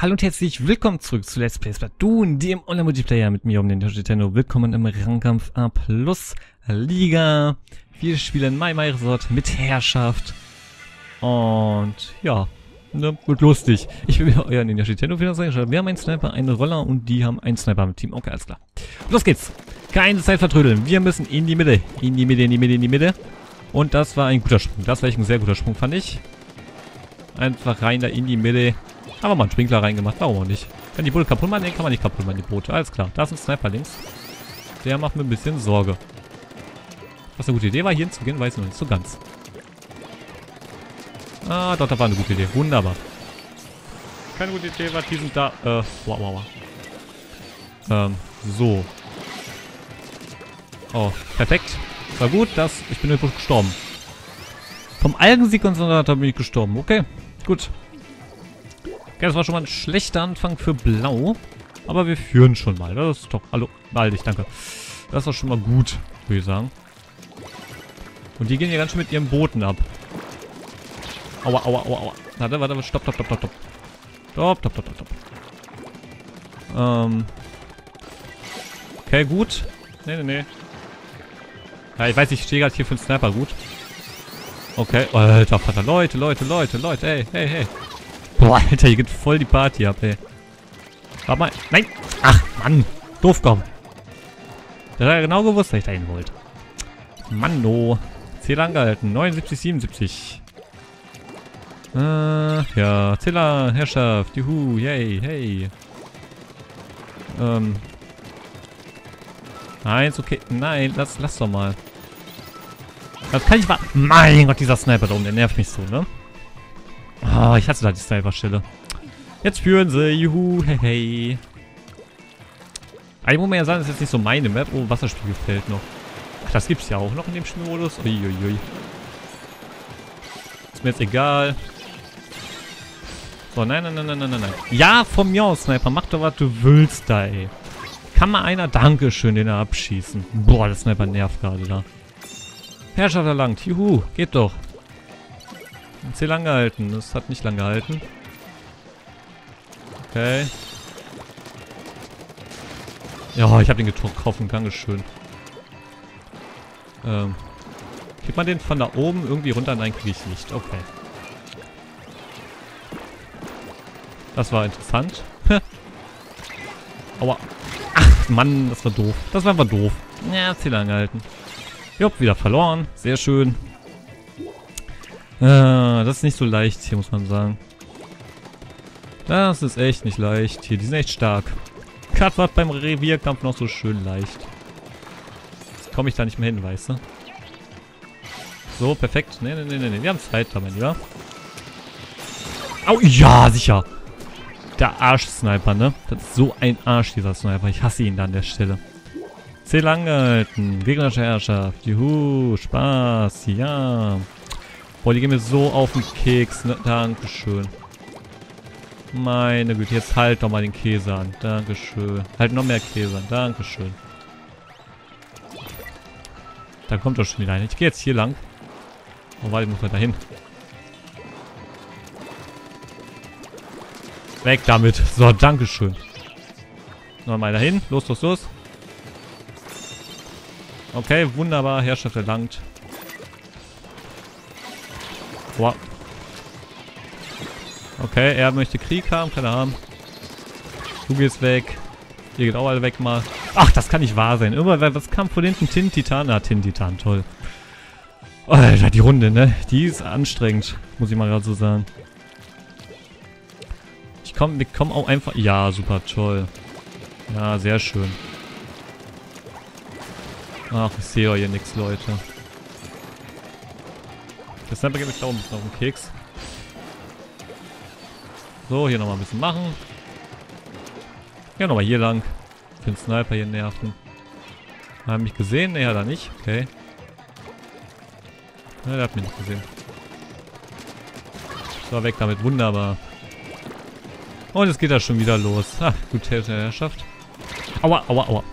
Hallo und herzlich willkommen zurück zu Let's Play Splatoon, dem Online-Multiplayer mit mir um den Nintendo. Willkommen im Rangkampf A+ Liga. 4 Spiele in My Resort mit Herrschaft. Und ja, ne, wird lustig. Ich bin wieder euer Nintendo. Wir haben einen Sniper, einen Roller und die haben einen Sniper mit Team. Okay, alles klar. Los geht's. Keine Zeit vertrödeln. Wir müssen in die Mitte. In die Mitte. Und das war ein guter Sprung. Das war echt ein sehr guter Sprung, fand ich. Einfach rein da in die Mitte. Aber mal einen Sprinkler reingemacht, warum auch nicht? Kann die Boote kaputt machen? Ne, kann man nicht kaputt machen, die Boote. Alles klar, da ist ein Sniper links. Der macht mir ein bisschen Sorge. Was eine gute Idee war, hier hinzugehen, weiß ich noch nicht so ganz. Ah, doch, da war eine gute Idee. Wunderbar. Keine gute Idee war, die sind da. Wow. So. Oh, perfekt. War gut, ich bin übrigens gestorben. Vom Algensieg-Konzentrator bin ich gestorben. Okay, gut. Okay, das war schon mal ein schlechter Anfang für Blau. Aber wir führen schon mal. Das ist doch... Hallo, beeil dich, danke. Das ist doch schon mal gut, würde ich sagen. Und die gehen hier ganz schön mit ihren Booten ab. Aua. Warte, stopp. Okay, gut. Nee. Ja, ich weiß, ich stehe gerade hier für den Sniper gut. Okay, alter Vater, Leute, hey. Boah, Alter, hier geht voll die Party ab, ey. Warte mal, nein! Ach, Mann, doof, komm. Der hat ja genau gewusst, dass ich da hin wollte. Mann, oh. Ziel angehalten, 79, 77. Ja, Zähler, Herrschaft, juhu, yay, hey. Nein, ist okay, nein, lass doch mal. Das kann ich warten. Mein Gott, dieser Sniper da oben, der nervt mich so, ne? Ah, ich hasse da die Sniper-Stelle. Jetzt führen sie, juhu, hey. Eigentlich muss man ja sagen, das ist jetzt nicht so meine Map. Oh, Wasserspiegel fällt noch. Ach, das gibt's ja auch noch in dem Spielmodus. Uiuiui. Ist mir jetzt egal. So, nein. Ja, von mir aus, Sniper, mach doch, was du willst da, ey. Kann mal einer, Dankeschön, den abschießen. Boah, der Sniper nervt gerade da. Herrschaft erlangt. Juhu, geht doch. Ziel lang gehalten. Das hat nicht lang gehalten. Okay. Ja, ich habe den getroffen. Dankeschön. Kriegt man den von da oben irgendwie runter? Nein, kriege ich nicht. Okay. Das war interessant. Aua. Ach, Mann, das war doof. Das war einfach doof. Ja, Ziel angehalten. Jupp, wieder verloren. Sehr schön. Das ist nicht so leicht hier, muss man sagen. Das ist echt nicht leicht hier. Die sind echt stark. Gerade war beim Revierkampf noch so schön leicht. Jetzt komme ich da nicht mehr hin, weißt du? So, perfekt. Nee. Wir haben Zeit da, mein Lieber. Au, ja, sicher. Der Arsch-Sniper, ne? Das ist so ein Arsch, dieser Sniper. Ich hasse ihn da an der Stelle. Ziel angehalten. Gegnerische Herrschaft. Juhu. Spaß. Ja. Boah, die gehen mir so auf den Keks. Ne? Dankeschön. Meine Güte. Jetzt halt doch mal den Käse an. Dankeschön. Halt noch mehr Käse an. Dankeschön. Da kommt doch schon wieder ein. Ich gehe jetzt hier lang. Oh, warte, ich muss mal dahin. Weg damit. So, dankeschön. Nochmal dahin. Los. Okay, wunderbar. Herrschaft erlangt. Boah. Okay, er möchte Krieg haben. Kann er haben. Du gehst weg. Ihr geht auch alle weg mal. Ach, das kann nicht wahr sein. Immer, was kam von hinten? Tintitan. Ah, Tintitan. Toll. Oh, Alter, die Runde, ne? Die ist anstrengend. Muss ich mal gerade so sagen. Wir kommen auch einfach... Ja, super, toll. Ja, sehr schön. Ach, ich sehe hier nichts, Leute. Der Sniper geht mich da oben ein bisschen auf den Keks. So, hier nochmal ein bisschen machen. Ja, nochmal hier lang. Für den Sniper hier nerven. Hat mich gesehen? Ne, hat er nicht. Okay. Ja, der hat mich nicht gesehen. So, weg damit. Wunderbar. Und jetzt geht das schon wieder los. Ah, gut, Herrschaft. Aua.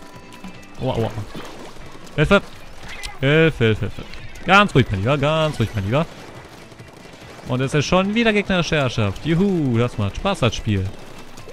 Hilfe. Ganz ruhig, mein Lieber. Und es ist schon wieder gegnerische Herrschaft. Juhu, das macht Spaß, das Spiel.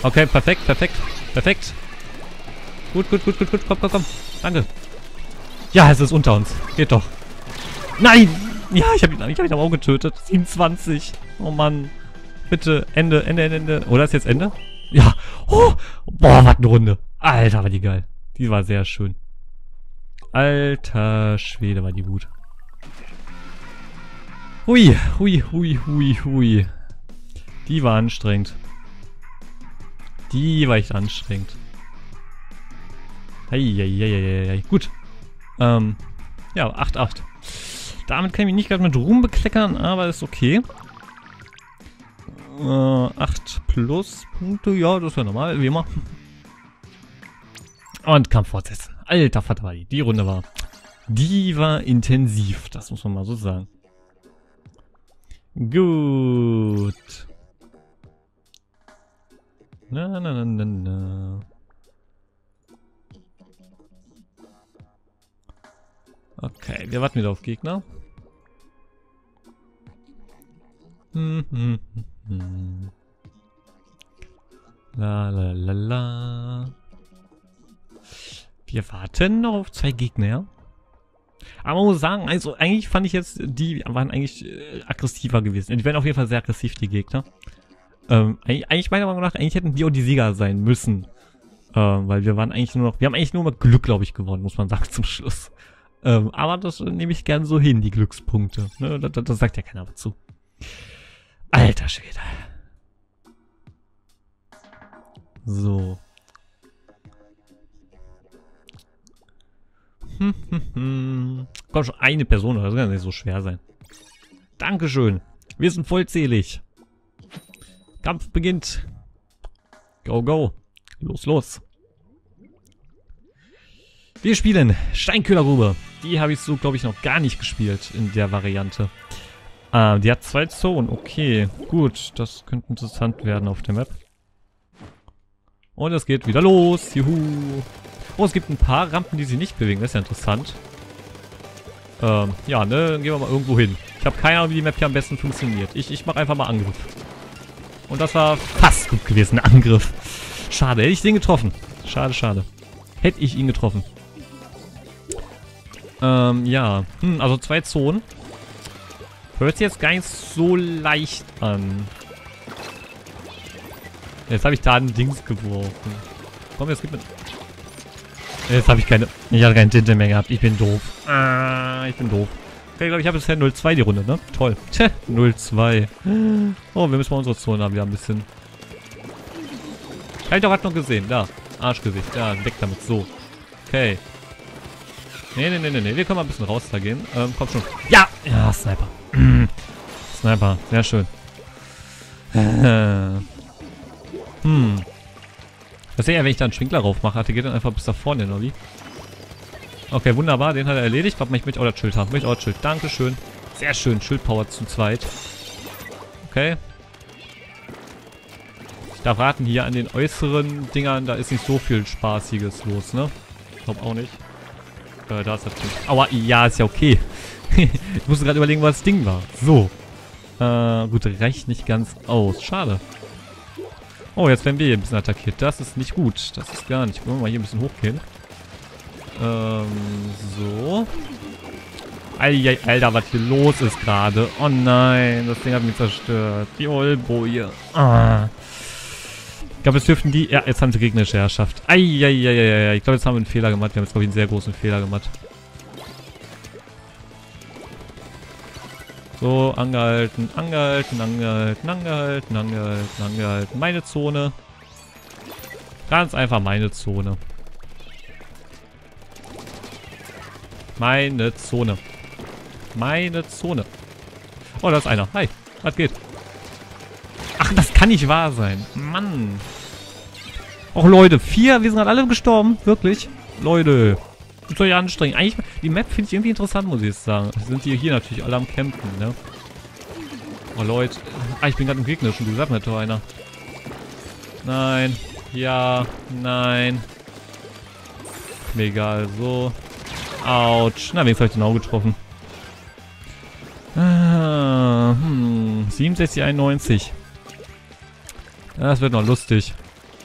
Okay, perfekt, perfekt, perfekt. Gut, gut, gut, gut, gut. Komm, komm, komm. Danke. Ja, es ist unter uns. Geht doch. Nein! Ja, ich hab ihn aber auch getötet. 27. Oh Mann. Bitte, Ende, Ende, Ende, Ende. Oder ist jetzt Ende? Ja. Oh. Boah, was eine Runde. Alter, war die geil. Die war sehr schön. Alter Schwede, war die gut. Hui, hui, hui, hui, hui. Die war anstrengend. Die war echt anstrengend. Heieieiei. Gut. Ja, 8-8. Damit kann ich mich nicht gerade mit Ruhm bekleckern, aber ist okay. 8 plus Punkte, ja, das ist ja normal, wie immer. Und Kampf fortsetzen. Alter Vater, war die Runde war. Die war intensiv, das muss man mal so sagen. Gut. Na. Okay, wir warten wieder auf Gegner. La. Wir warten noch auf 2 Gegner, ja? Aber man muss sagen, also eigentlich fand ich jetzt, die waren eigentlich aggressiver gewesen. Die werden auf jeden Fall sehr aggressiv, die Gegner. Eigentlich meiner Meinung nach, eigentlich hätten die auch die Sieger sein müssen. Weil wir waren eigentlich nur noch, wir haben eigentlich nur mit Glück, glaube ich, gewonnen, muss man sagen, zum Schluss. Aber das nehme ich gern so hin, die Glückspunkte. Ne? Das sagt ja keiner zu. Alter Schwede. So. Komm schon, eine Person, das kann nicht so schwer sein. Dankeschön. Wir sind vollzählig. Kampf beginnt. Go, go. Los. Wir spielen Steinköhlergrube. Die habe ich so, glaube ich, noch gar nicht gespielt in der Variante. Die hat 2 Zonen. Okay, gut. Das könnte interessant werden auf der Map. Und es geht wieder los. Juhu. Oh, es gibt ein paar Rampen, die sich nicht bewegen. Das ist ja interessant. Ja, ne? Dann gehen wir mal irgendwo hin. Ich habe keine Ahnung, wie die Map hier am besten funktioniert. Ich mache einfach mal Angriff. Und das war fast gut gewesen, Angriff. Schade, hätte ich den getroffen. Schade. Hätte ich ihn getroffen. Ja. Also 2 Zonen. Hört sich jetzt gar nicht so leicht an. Jetzt habe ich da ein Dings geworfen. Komm, jetzt gib mir... Jetzt habe ich keine... Ich hatte keinen Tinte mehr gehabt. Ich bin doof. Ich bin doof. Okay, ich glaube, ich habe bisher 0-2 die Runde, ne? Toll. 0-2. Oh, wir müssen mal unsere Zone haben. Wir haben ein bisschen... Hab ich doch gerade noch gesehen. Da. Arschgesicht. Ja, weg damit. So. Okay. Nee. Wir können mal ein bisschen raus da gehen. Komm schon. Ja! Ja, Sniper. Sniper. Sehr schön. Das wäre ja, wenn ich da einen Schwinkler drauf mache, der geht dann einfach bis da vorne hin, oder wie? Okay, wunderbar. Den hat er erledigt. Ich möchte auch das Schild haben. Möchte auch das Schild. Dankeschön. Sehr schön. Schildpower zu zweit. Okay. Ich darf raten, hier an den äußeren Dingern, da ist nicht so viel Spaßiges los, ne? Ich glaube auch nicht. Da ist das Ding. Aua, ja, ist ja okay. Ich musste gerade überlegen, was das Ding war. So. Gut, reicht nicht ganz aus. Schade. Oh, jetzt werden wir hier ein bisschen attackiert. Das ist nicht gut. Das ist gar nicht. Wollen wir mal hier ein bisschen hochgehen. So. Alter, was hier los ist gerade. Oh nein, das Ding hat mich zerstört. Die Olboje. Ich glaube, jetzt dürften die... Ja, jetzt haben sie gegnerische Herrschaft. Ich glaube, jetzt haben wir einen Fehler gemacht. Wir haben jetzt, glaube ich, einen sehr großen Fehler gemacht. So, angehalten. Meine Zone. Ganz einfach meine Zone. Meine Zone. Oh, da ist einer. Hi, was geht? Ach, das kann nicht wahr sein. Mann. Och, Leute, 4. Wir sind gerade alle gestorben. Wirklich. Leute. Das ist doch ja anstrengend. Eigentlich, die Map finde ich irgendwie interessant, muss ich jetzt sagen. Sind die hier natürlich alle am Campen, ne? Oh, Leute. Ich bin gerade im Gegner schon. Du sagst mir doch einer. Nein. Ja. Nein. Mir egal. So. Autsch. Na, wenigstens habe ich den auch getroffen. 67, 91. Das wird noch lustig.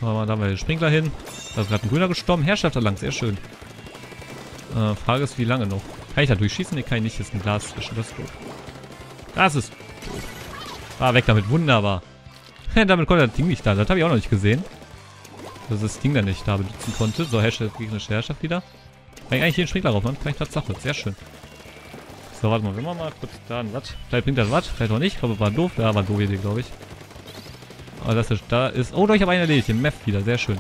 Aber da haben wir den Sprinkler hin. Da ist gerade ein Grüner gestorben. Herrschaft erlangt, sehr schön. Frage ist, wie lange noch? Kann ich da durchschießen? Ne, kann ich nicht. Hier ist ein Glas zwischen. Das ist gut. Das ist gut. Ah, weg damit. Wunderbar. Damit konnte das Ding nicht da. Das habe ich auch noch nicht gesehen. Dass das Ding dann nicht da benutzen konnte. So, gegnerische Herrschaft wieder. Kann ich eigentlich hier einen Sprinkler raufmachen? Kann ich Tatsache. Sehr schön. So, warte mal. Wenn wir mal kurz da ein Watt. Vielleicht bringt das Watt. Vielleicht auch nicht. Ich glaube, war doof. Ja, war doof Idee, glaube ich. Aber das ist, da ist... Oh, doch, ich habe einen erledigt. Den Meth wieder. Sehr schön.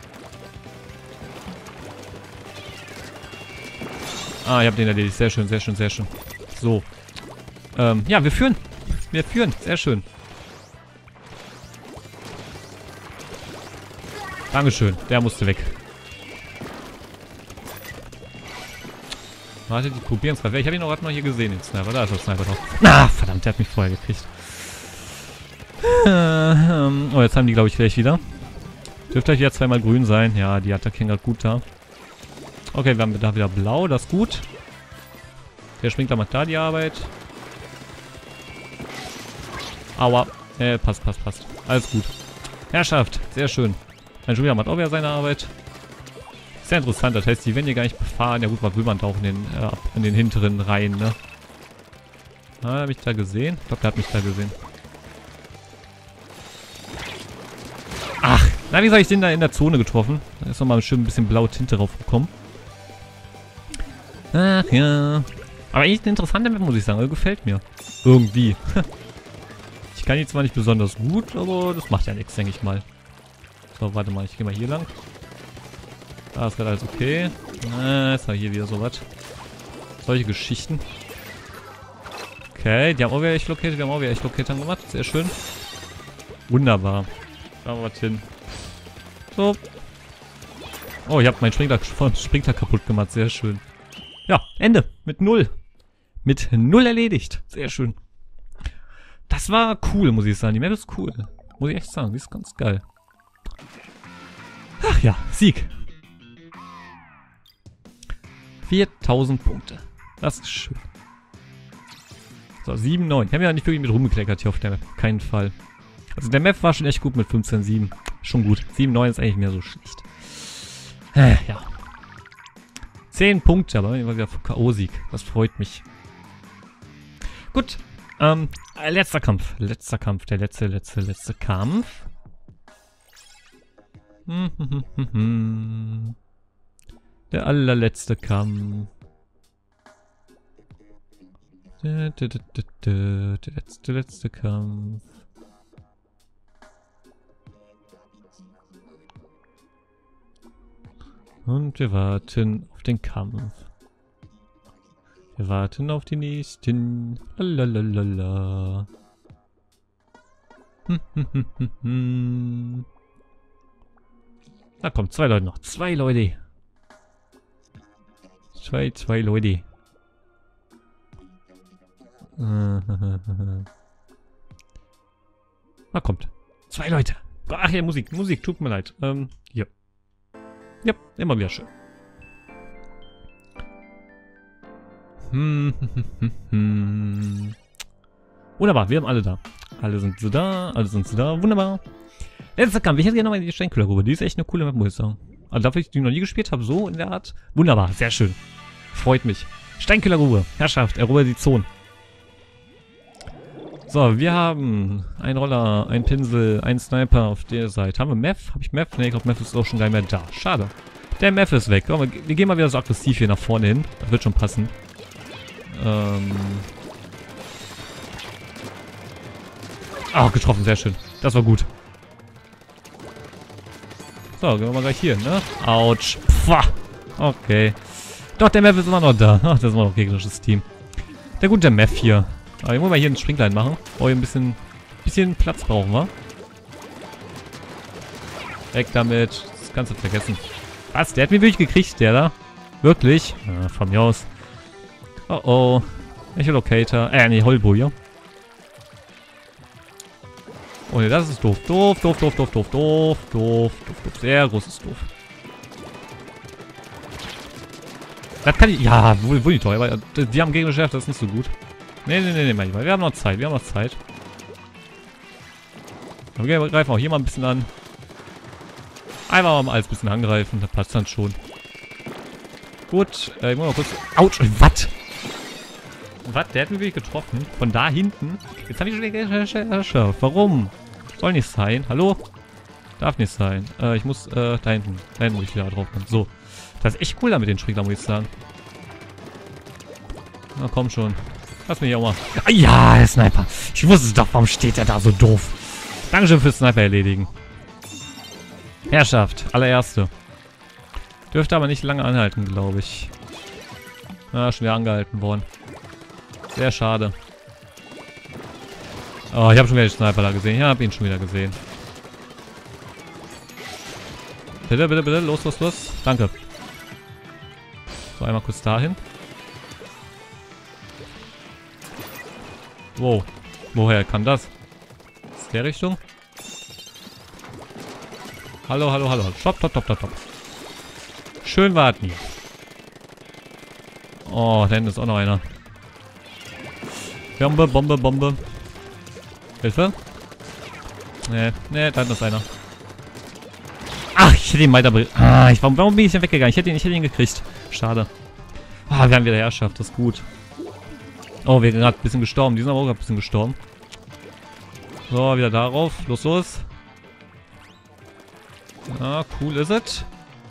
Ah, ich habe den erledigt. Sehr schön, sehr schön, sehr schön. So. Ja, wir führen. Wir führen. Sehr schön. Dankeschön. Der musste weg. Warte, die probieren es gerade. Ich habe ihn auch gerade mal hier gesehen, den Sniper. Da ist der Sniper drauf. Ah, verdammt, der hat mich vorher gekriegt. Oh, jetzt haben die, glaube ich, gleich wieder. Dürfte gleich wieder zweimal grün sein. Ja, die attackieren gerade gut da. Okay, wir haben da wieder blau. Das ist gut. Der Sprinkler macht da die Arbeit. Aua. Passt, passt, passt. Alles gut. Herrschaft. Sehr schön. Mein Julia macht auch wieder seine Arbeit. Sehr interessant. Das heißt, die werden hier gar nicht befahren. Ja gut, was will man da auch in den hinteren Reihen, ne? Ah, habe ich da gesehen? Ich glaube, der hat mich da gesehen. Ach, na, wie soll ich den da in der Zone getroffen? Da ist nochmal schön ein bisschen blaue Tinte draufgekommen. Ach ja. Aber eigentlich eine interessante Map, muss ich sagen. Gefällt mir. Irgendwie. Ich kann die zwar nicht besonders gut, aber das macht ja nichts, denke ich mal. So, warte mal. Ich gehe mal hier lang. Da ist gerade alles okay. Ist ja hier wieder sowas. Solche Geschichten. Okay, die haben auch wieder Echt-Locator. Wir haben auch wieder Echt-Locator gemacht. Sehr schön. Wunderbar. Da haben wir was hin. So. Oh, ich habe meinen Sprinkler kaputt gemacht. Sehr schön. Ja, Ende. Mit 0. Mit 0 erledigt. Sehr schön. Das war cool, muss ich sagen. Die Map ist cool. Muss ich echt sagen. Die ist ganz geil. Ach ja, Sieg. 4000 Punkte. Das ist schön. So, 7-9. Ich habe ja nicht wirklich mit rumgekleckert hier auf der Map. Keinen Fall. Also der Map war schon echt gut mit 15-7. Schon gut. 7-9 ist eigentlich mehr so schlecht. Ja. 10 Punkte, aber immer wieder K.O.-Sieg. Das freut mich. Gut. Letzter Kampf. Letzter Kampf. Der letzte Kampf. Der allerletzte Kampf. Der letzte Kampf. Und wir warten auf den Kampf. Wir warten auf die nächsten. Lalalala. Na komm, 2 Leute noch. 2 Leute. 2 Leute. Na kommt. 2 Leute. Ach ja, Musik, tut mir leid. Hier. Ja, immer wieder schön. Wunderbar, wir haben alle da. Alle sind so da, wunderbar. Letzter Kampf, ich hätte gerne nochmal die Steinkühlergrube. Die ist echt eine coole Map, muss ich sagen. Also dafür, ich die noch nie gespielt habe, so in der Art. Wunderbar, sehr schön. Freut mich. Steinkühlergrube, Herrschaft, erobert die Zone. So, wir haben einen Roller, einen Pinsel, einen Sniper auf der Seite. Haben wir Meth? Habe ich Meth? Ne, ich glaube, Meth ist auch schon gar nicht mehr da. Schade. Der Meth ist weg. Oh, wir gehen mal wieder so aggressiv hier nach vorne hin. Das wird schon passen. Ah, getroffen, sehr schön. Das war gut. So, gehen wir mal gleich hier, ne? Autsch. Pfah. Okay. Doch, der Meth ist immer noch da. Ach, das ist immer noch ein gegnerisches Team. Der gute Meth hier. Aber ich muss mal hier einen Sprinklein machen. Oh, hier ein bisschen Platz brauchen wir. Weg damit. Das kannst du vergessen. Was? Der hat mich wirklich gekriegt, der da? Wirklich? Ja, von mir aus. Oh oh. Echolocator. Nee, Holbo hier. Oh ne, das ist doof. Doof. Sehr großes Doof. Das kann ich... Ja, wohl nicht toll. Aber die haben gegnerische Chef, das ist nicht so gut. Nee, manchmal. Wir haben noch Zeit. Aber wir greifen auch hier mal ein bisschen an. Einfach mal alles ein bisschen angreifen, das passt dann schon. Gut, ich muss mal kurz... Autsch, was? Was? Der hat mich wirklich getroffen. Von da hinten. Jetzt habe ich schon wieder geschafft. Warum? Soll nicht sein. Hallo? Darf nicht sein. Ich muss, da hinten. Da hinten muss ich wieder drauf kommen. So. Das ist echt cool da mit den Sprinkler, muss ich sagen. Na komm schon. Lass mich auch mal. Ah, ja, der Sniper. Ich wusste es doch, warum steht der da so doof? Dankeschön fürs Sniper erledigen. Herrschaft. Allererste. Dürfte aber nicht lange anhalten, glaube ich. Ah, schon wieder angehalten worden. Sehr schade. Oh, ich habe schon wieder den Sniper da gesehen. Ich habe ihn schon wieder gesehen. Bitte, bitte, bitte. Los, los, los. Danke. So, einmal kurz dahin. Wow. Woher kam das? Ist der Richtung? Hallo, hallo, hallo. Stopp, stopp, stopp, stopp, stopp. Schön warten. Oh, da hinten ist auch noch einer. Bombe, Bombe, Bombe. Hilfe? Nee, nee, da hinten ist einer. Ach, ich hätte ihn weiter... Ah, warum bin ich denn weggegangen? Ich hätte ihn gekriegt. Schade. Ah, wir haben wieder Herrschaft, das ist gut. Oh, wir sind gerade ein bisschen gestorben. Die sind aber auch gerade ein bisschen gestorben. So, wieder darauf. Los, los. Ah, cool ist es.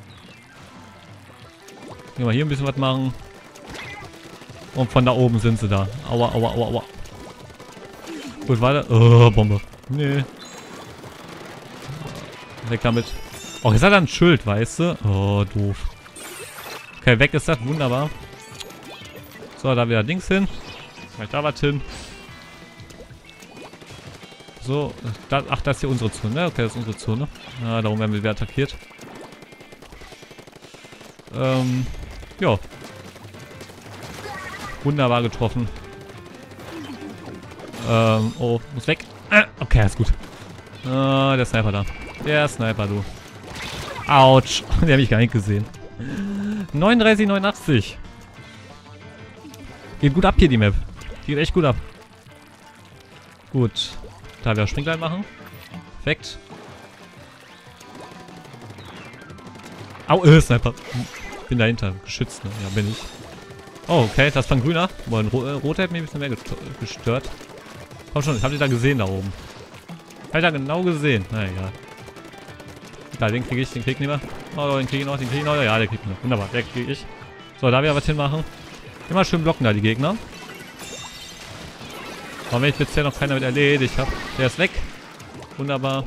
Gehen wir hier ein bisschen was machen. Und von da oben sind sie da. Aua, aua, aua, aua. Gut, weiter. Oh, Bombe. Nee. Weg damit. Oh, jetzt hat er ein Schild, weißt du? Oh, doof. Okay, weg ist das. Wunderbar. So, da wieder Dings hin. Vielleicht da was hin. So. Ach, das ist hier unsere Zone. Okay, das ist unsere Zone. Ah, darum werden wir wieder attackiert. Ja. Wunderbar getroffen. Oh, muss weg. Okay, ist gut. Der Sniper da. Der Sniper, du. Autsch. Den habe ich gar nicht gesehen. 39, 89. Geht gut ab hier, die Map. Geht echt gut ab. Gut. Da wieder Springlein machen. Perfekt. Au, Sniper. Bin dahinter. Geschützt, ne? Ja, bin ich. Oh, okay. Das war ein grüner. Boah, ein roter hat mich ein bisschen mehr gestört. Komm schon, ich hab die da gesehen da oben. Hab ich da genau gesehen. Na egal. Da, den kriege ich, den krieg ich nicht mehr. Oh, den kriege ich noch, den kriege ich noch. Ja, den krieg ich noch. Wunderbar, der kriege ich. So, da wieder was hinmachen. Immer schön blocken da, die Gegner. Aber wenn ich bisher noch keiner mit erledigt habe. Der ist weg. Wunderbar.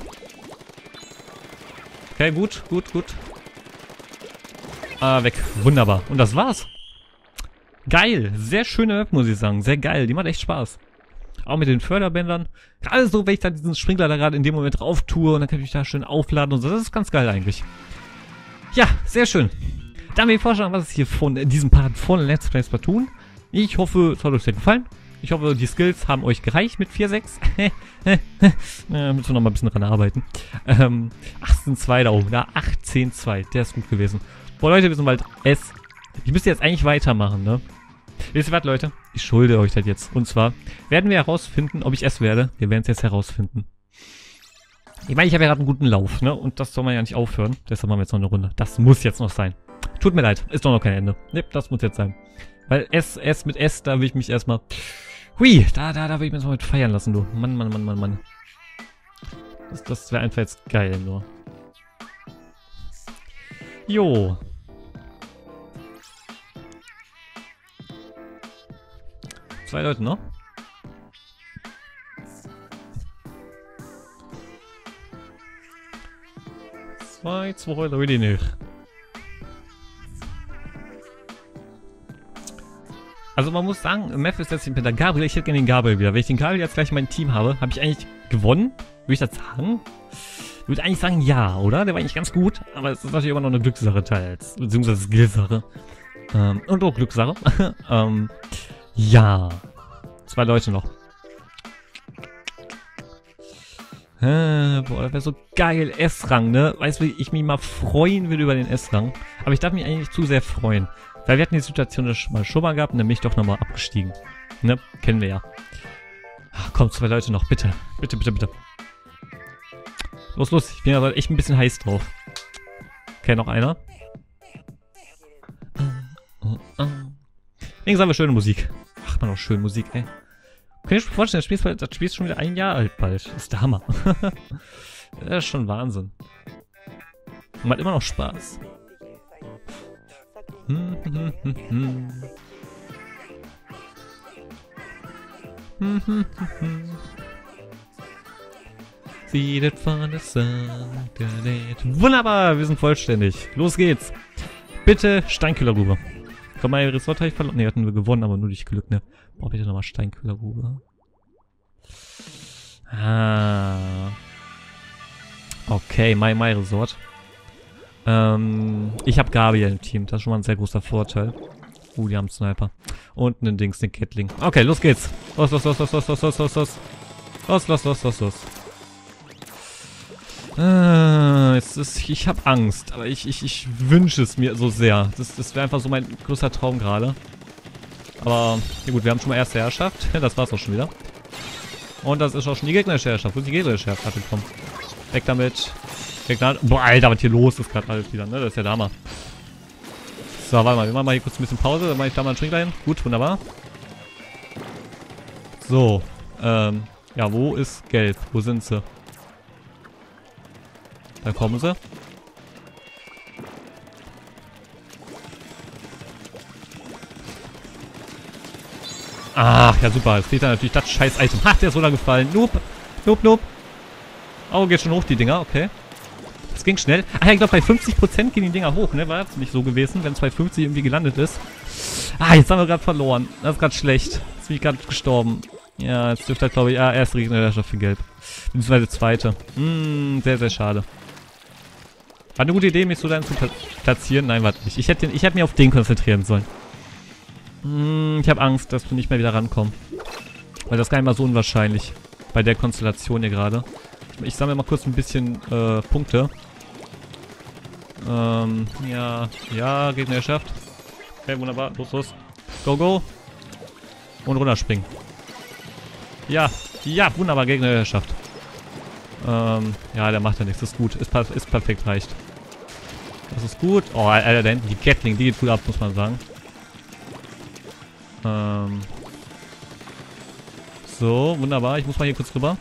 Okay, gut, gut, gut. Ah, weg. Wunderbar. Und das war's. Geil. Sehr schöne Map, muss ich sagen. Sehr geil. Die macht echt Spaß. Auch mit den Förderbändern. Gerade so, wenn ich da diesen Sprinkler da gerade in dem Moment drauf tue und dann kann ich mich da schön aufladen und so. Das ist ganz geil eigentlich. Ja, sehr schön. Dann will ich vorschlagen, was es hier von diesem Part von Let's Play Splatoon. Ich hoffe, es hat euch sehr gefallen. Ich hoffe, die Skills haben euch gereicht mit 4,6. Müssen wir noch mal ein bisschen dran arbeiten. 18,2 da oben. Da 18,2. Der ist gut gewesen. Boah, Leute, wir sind bald S. Ich müsste jetzt eigentlich weitermachen, ne? Wisst ihr was, Leute? Ich schulde euch das jetzt. Und zwar werden wir herausfinden, ob ich es werde. Wir werden es jetzt herausfinden. Ich meine, ich habe ja gerade einen guten Lauf, ne? Und das soll man ja nicht aufhören. Deshalb machen wir jetzt noch eine Runde. Das muss jetzt noch sein. Tut mir leid. Ist doch noch kein Ende. Ne, das muss jetzt sein. Weil S mit S, da will ich mich erstmal... Hui, da will ich mich erstmal mit feiern lassen, du. Mann, Mann, Mann, Mann, Mann. Das wäre einfach jetzt geil, nur. Jo. Zwei Leute noch. Zwei Leute nicht. Also man muss sagen, Meth ist jetzt mit der Gabriel. Ich hätte gerne den Gabriel wieder. Wenn ich den Gabriel jetzt gleich in meinem Team habe, habe ich eigentlich gewonnen? Würde ich das sagen? Ich würde eigentlich sagen, ja, oder? Der war eigentlich ganz gut. Aber es ist natürlich immer noch eine Glückssache teils. Beziehungsweise Skillsache. Und auch Glückssache. Ja. Zwei Leute noch. Boah, das wäre so geil. S-Rang, ne? Weißt du, wie ich mich mal freuen würde über den S-Rang. Aber ich darf mich eigentlich nicht zu sehr freuen. Weil wir hatten die Situation schon mal gehabt, nämlich doch nochmal abgestiegen. Ne? Kennen wir ja. Ach, komm, zwei Leute noch, bitte. Bitte, bitte, bitte. Los, los. Ich bin aber echt ein bisschen heiß drauf. Okay, noch einer. Links haben wir schöne Musik. Ach man, auch schöne Musik, ey. Könnt ihr euch vorstellen, das Spiel ist schon wieder 1 Jahr alt bald. Das ist der Hammer. Das ist schon Wahnsinn. Und man hat immer noch Spaß. See that from the sun. Wunderbar, wir sind vollständig. Los geht's. Bitte Steinkühlergrube. Komm, mein Resort habe ich verloren. Ne, hatten wir gewonnen, aber nur durch Glück, ne? Boah, bitte nochmal Steinkühlergrube. Ah. Okay, My Resort. Ich habe Gabriel im Team. Das ist schon mal ein sehr großer Vorteil. Die haben Sniper. Und einen Dings, den Gatling. Okay, los geht's. Los. Ich habe Angst, aber ich wünsche es mir so sehr. Das wäre einfach so mein größter Traum gerade. Aber, ja gut, wir haben schon mal erste Herrschaft. Das war's auch schon wieder. Und das ist auch schon die gegnerische Herrschaft. Wo ist die gegnerische Herrschaft gekommen? Weg damit. Boah, Alter, was hier los ist gerade alles wieder, ne? Das ist ja der Hammer. So, warte mal, wir machen mal hier kurz ein bisschen Pause. Dann mache ich da mal einen Schwing rein. Gut, wunderbar. So, ja, wo ist Gelb? Wo sind sie? Da kommen sie. Ach, ja super. Jetzt fehlt da natürlich das scheiß Item. Ha, der ist runtergefallen. Nope. Oh, geht schon hoch, die Dinger. Okay. Das ging schnell. Ach ja, ich glaube, bei 50% gehen die Dinger hoch, ne? War das nicht so gewesen, wenn es bei 50 irgendwie gelandet ist. Ah, jetzt haben wir gerade verloren. Das ist gerade schlecht. Jetzt bin ich gerade gestorben. Ja, jetzt dürfte halt, glaube ich, erste Gegnerherrschaft für Gelb. Beziehungsweise zweite. Sehr, sehr schade. War eine gute Idee, mich so dann zu platzieren. Nein, warte nicht. Ich hätte mich auf den konzentrieren sollen. Ich habe Angst, dass wir nicht mehr wieder rankommen. Weil das ist gar nicht mal so unwahrscheinlich. Bei der Konstellation hier gerade. Ich sammle mal kurz ein bisschen Punkte. Ja, Gegnerherrschaft. Okay, wunderbar. Los. Go. Und runterspringen. Ja, wunderbar, Gegnerherrschaft. Ja, der macht ja nichts. Das ist gut. Ist perfekt, reicht. Das ist gut. Oh, Alter, da hinten die Gatling, die geht gut ab, muss man sagen. So, wunderbar. Ich muss mal hier kurz rüber.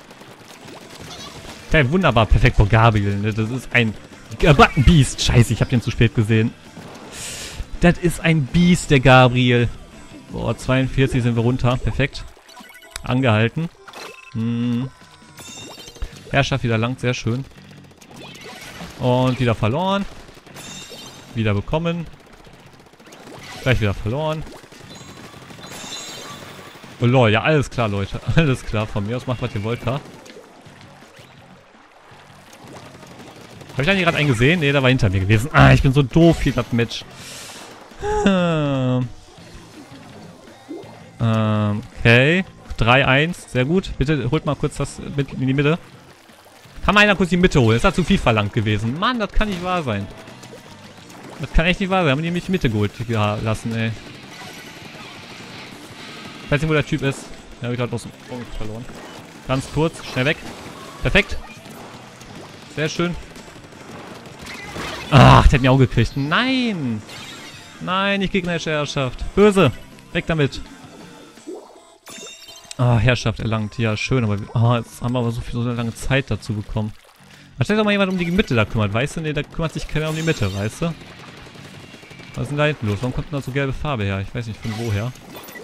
Okay, wunderbar. Perfekt, boah, Gabriel. Ne? Das ist ein Biest. Scheiße, ich habe den zu spät gesehen. Das ist ein Biest, der Gabriel. Boah, 42 sind wir runter. Perfekt. Angehalten. Herrschaft wieder lang, sehr schön. Und wieder verloren. Wieder bekommen. Gleich wieder verloren. Oh lol, ja, alles klar, Leute. Alles klar, von mir aus macht, was ihr wollt, da. Habe ich eigentlich gerade einen gesehen? Ne, der war hinter mir gewesen. Ah, ich bin so doof hier, das Match. Okay. 3-1, sehr gut. Bitte holt mal kurz das mit in die Mitte. Kann mal einer kurz die Mitte holen? Das hat zu viel verlangt gewesen. Mann, das kann nicht wahr sein. Das kann echt nicht wahr sein. Haben die mich die Mitte geholt lassen, ey. Ich weiß nicht, wo der Typ ist. Den habe ich gerade aus dem Auge verloren. Ganz kurz, schnell weg. Perfekt. Sehr schön. Ach, der hat mir auch gekriegt. Nein! Nein, nicht gegnerische Herrschaft. Böse! Weg damit! Ah, Herrschaft erlangt. Ja, schön, aber jetzt haben wir aber so eine lange Zeit dazu bekommen. Da steht doch mal jemand um die Mitte da kümmert, weißt du? Ne, da kümmert sich keiner um die Mitte, weißt du? Was ist denn da hinten los? Warum kommt denn da so gelbe Farbe her? Ich weiß nicht von woher.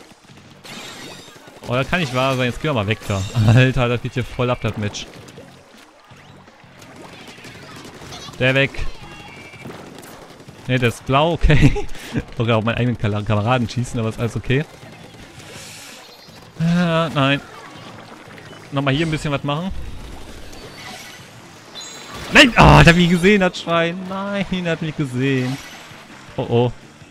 Oh, das kann nicht wahr sein. Jetzt gehen wir mal weg da. Alter, das geht hier voll ab, das Match. Der weg. Ne, der ist blau, okay. Ich wollte auch meinen eigenen Kameraden schießen, aber ist alles okay. Nein. Nochmal hier ein bisschen was machen. Nein! Oh, hat er mich gesehen, das Schwein. Nein, er hat mich gesehen. Oh.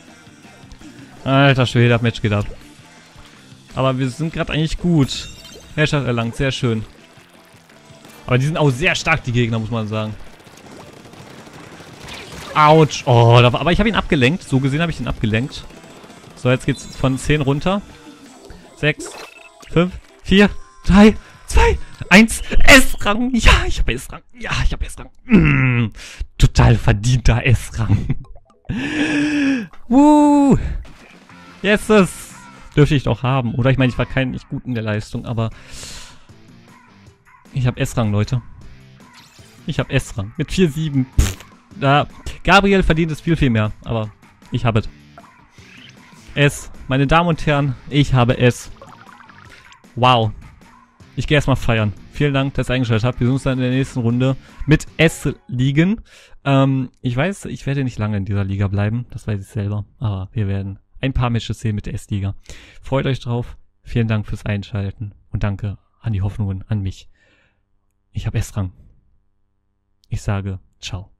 Alter Schwede, das Match geht ab. Aber wir sind gerade eigentlich gut. Herrschaft erlangt, sehr schön. Aber die sind auch sehr stark, die Gegner, muss man sagen. Autsch. Oh, aber ich habe ihn abgelenkt. So gesehen habe ich ihn abgelenkt. So, jetzt geht's von 10 runter. 6, 5, 4, 3, 2, 1 S-Rang. Ja, ich habe S-Rang. Ja, ich habe S-Rang. Total verdienter S-Rang. Yes, das dürfte ich doch haben. Oder ich meine, ich war nicht gut in der Leistung, aber ich habe S-Rang, Leute. Ich habe S-Rang. Mit 4,7. Da, Gabriel verdient es viel, viel mehr. Aber ich habe es. S. Meine Damen und Herren, ich habe es. Wow. Ich gehe erstmal feiern. Vielen Dank, dass ihr eingeschaltet habt. Wir sehen uns dann in der nächsten Runde mit S-Ligen. Ich weiß, ich werde nicht lange in dieser Liga bleiben. Das weiß ich selber. Aber wir werden ein paar Matches sehen mit der S-Liga. Freut euch drauf. Vielen Dank fürs Einschalten. Und danke an die Hoffnungen, an mich. Ich habe S-Rang. Ich sage ciao.